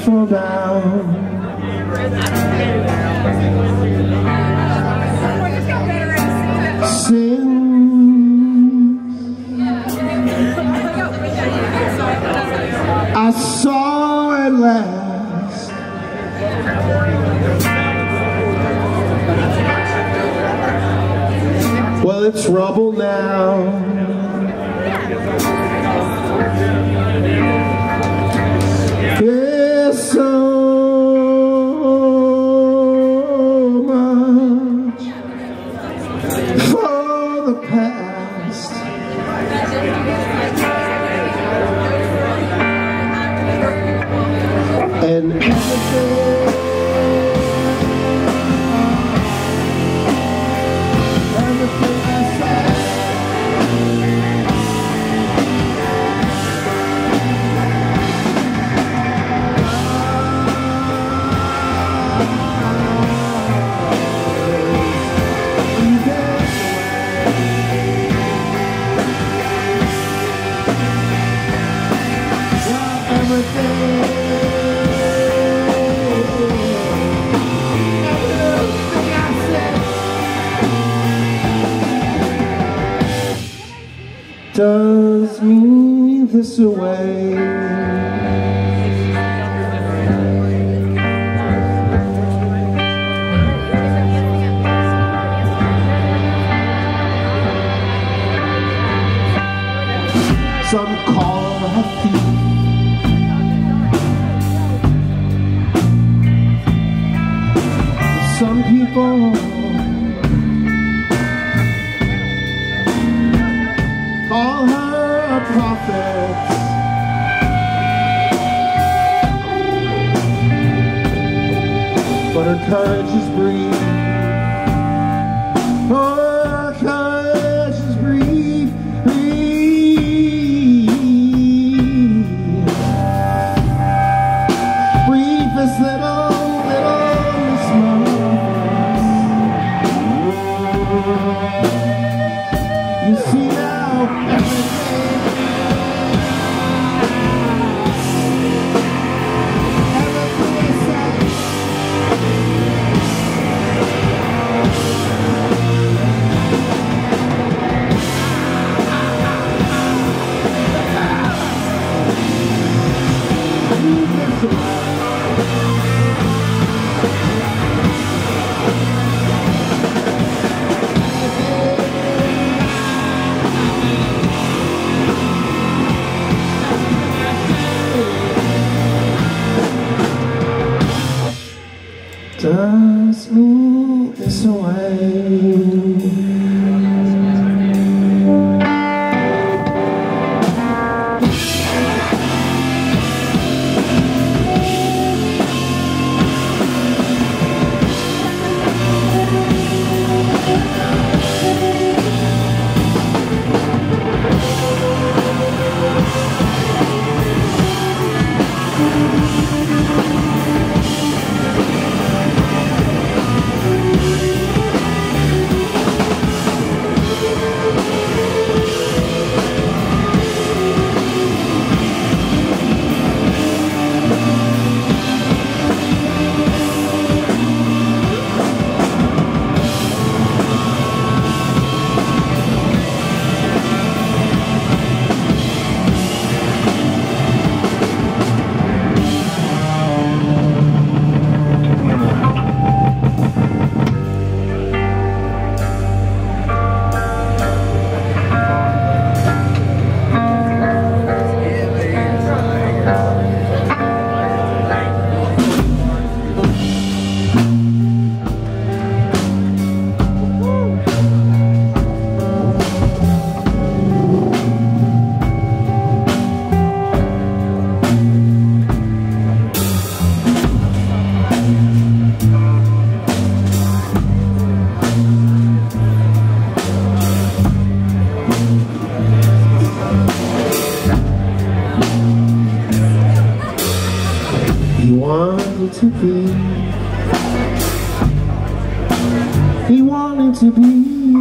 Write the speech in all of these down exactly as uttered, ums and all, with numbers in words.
fall down. Since I saw it last, well, it's rubble now. There's so much for the past, and everything, everything I said does me this away. Some call her thief, some people call her a prophet. But her courage is brief. Her courage is brief, brief, brief as little, little Miss Mom. You see now, everything, everything I say, does me this away. He wanted to be, he wanted to be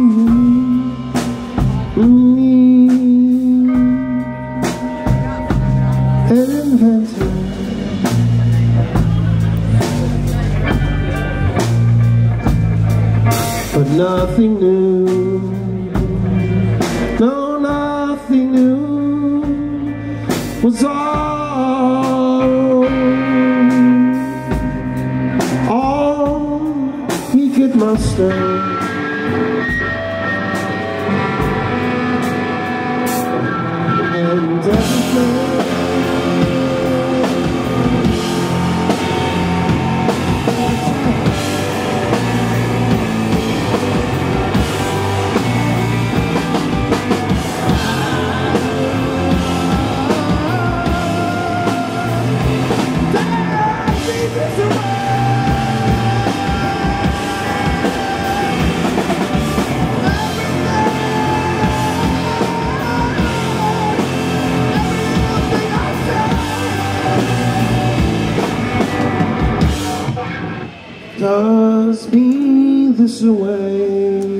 me, an inventor, nothing new. No, nothing new was all, all he could muster. And everything does me this away.